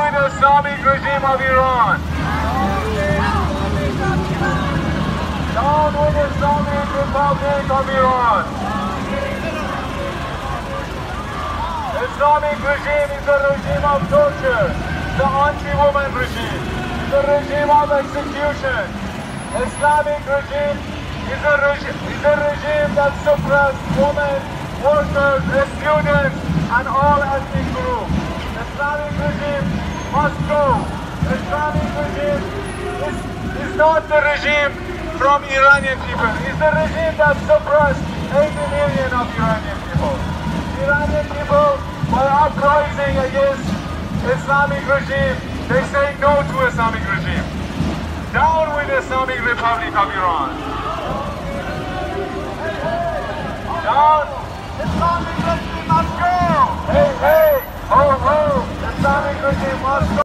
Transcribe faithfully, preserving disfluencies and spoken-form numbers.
with the Islamic regime of Iran. Down with the Islamic Republic of Iran. Islamic regime is a regime of torture, the anti-woman regime, the regime of execution. Islamic regime is a, regi is a regime that suppresses women, workers, students, and all ethnic groups. Islamic regime must go. Islamic regime is, is not the regime from Iranian people. It's the regime that suppressed eighty million of Iranian people. Iranian people, by uprising against Islamic regime, they say no to Islamic regime. Down with the Islamic Republic of Iran. Down. Islamic regime must go. Hey, hey, ho, ho. Islamic regime must go.